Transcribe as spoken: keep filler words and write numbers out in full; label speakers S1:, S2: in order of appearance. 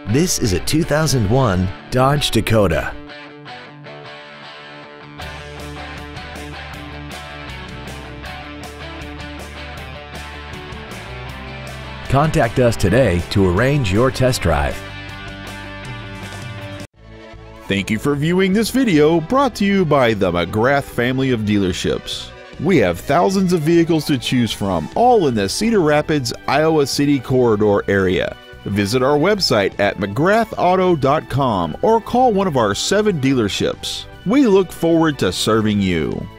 S1: This is a two thousand one Dodge Dakota. Contact us today to arrange your test drive.
S2: Thank you for viewing this video brought to you by the McGrath family of dealerships. We have thousands of vehicles to choose from, all in the Cedar Rapids, Iowa City corridor area. Visit our website at mcgrath auto dot com or call one of our seven dealerships. We look forward to serving you.